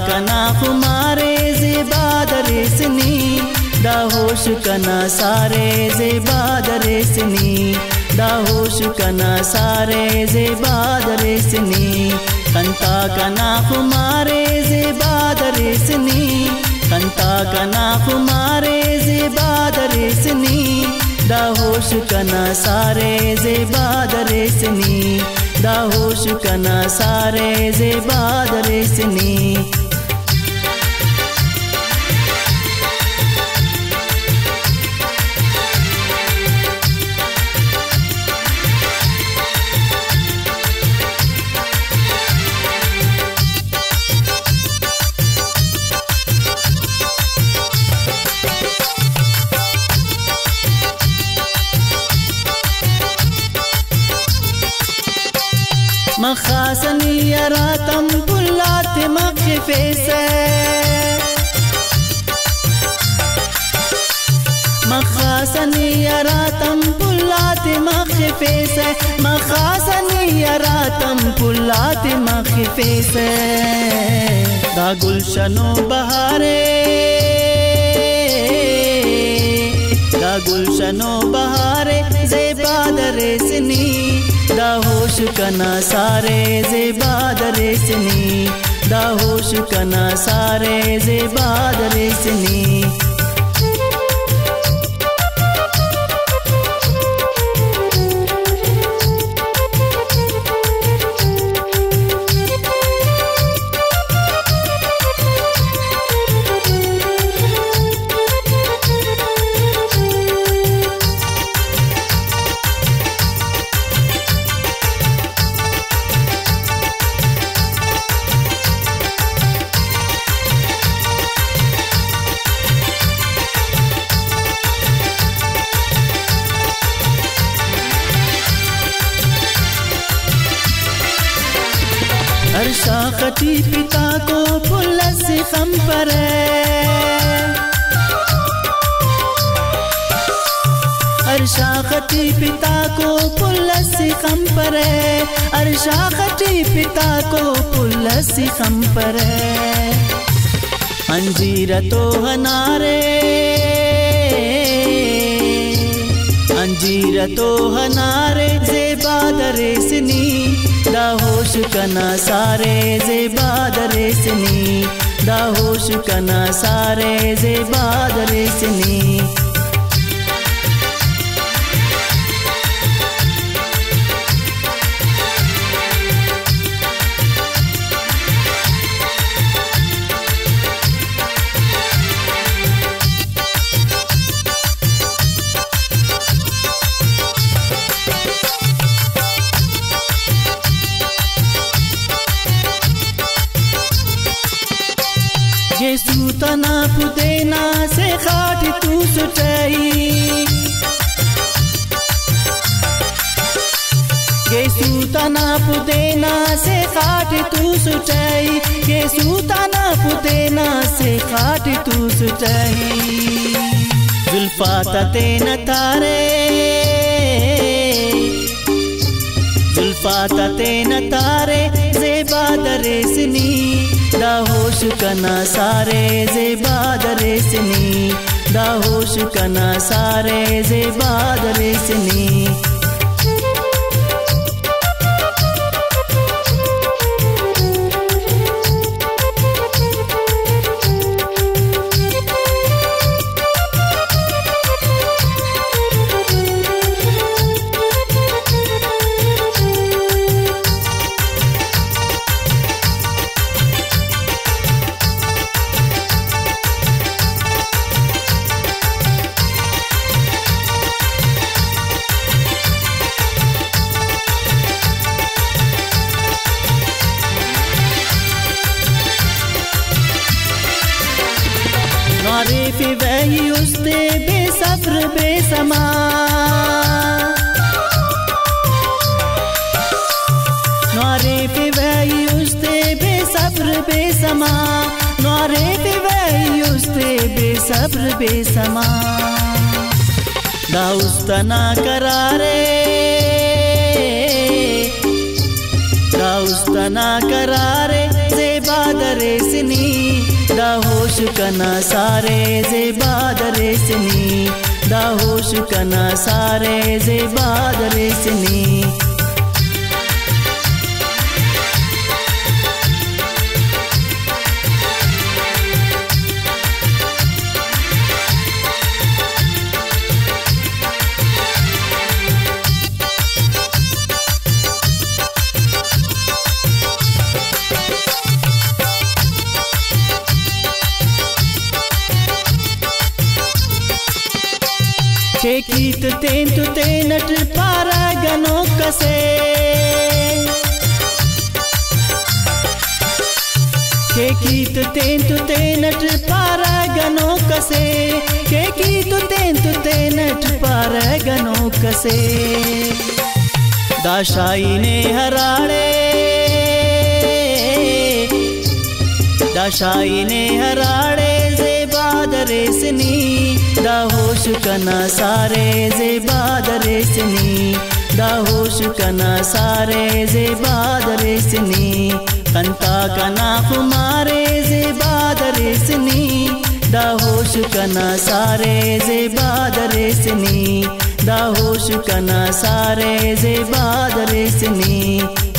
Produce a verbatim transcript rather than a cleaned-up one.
कना खुमारे ज़ेबादरेसनी दा होश कना सारे ज़ेबादरेसनी दा होश कना सारे ज़ेबादरेसनी कंता कना खुमारे ज़ेबादरेसनी कंता कना खुमारे ज़ेबादरेसनी दा होश कना सारे ज़ेबादरेसनी दा होश कना सारे ज़ेबादरेसनी مخاسني يراتم بلات مخفيسة مخاسني يراتم بلات مخفيسة مخاسني يراتم بلات مخفيسة دا گلشنو بهاره دا گلشنو بهاره ज़ेबादरेसनी दा होश कना सारे ज़ेबादरेसनी दा होश कना सारे ज़ेबादरेसनी हर शाखती पिता को पुलस खम पर हर शाखती पिता को पुलस खम पर हर शाखती पिता को पुलस खम पर अंजीर तो हनारे अंजीर तो हनारे ज़ेबादरेसनी दा होश कना सारे ज़ेबादरेसनी दा होश कना सारे ज़ेबादरेसनी ये सूतना पुदेना से खाट तू सुटाई ये सूतना पुदेना से खाट तू सुटाई ये सूतना पुदेना से खाट तू सुटाई जुल्फा ततेन तारे जुल्फा ततेन तारे ज़ेबादरेसनी दा होश कना सारे ज़ेबादरेसनी दा होश कना सारे ज़ेबादरेसनी नारे पे वही उसते बेसब्र बेसमा नारे पे वही उसते बेसब्र बेसमा नारे पे वही उसते बेसब्र बेसमा दाउस्तना करारे दाउस्तना करारे ज़ेबा बादरेसनी दा होश कना सारे जे बादरेसनी दा होश कना सारे जे बादरेसनी Kekit tentu tenat para gano kase Kekit tentu tenat para gano kase Kekit tentu tenat para gano kase Dashai ne harare Dashai ne harare ze baadresni दा होश कना सारे जे बादरेसनी दा होश कना सारे जे बादरेसनी कंता कना खुमारे जे बादरेसनी दा होश कना सारे जे बादरेसनी दा होश कना सारे जे बादरेसनी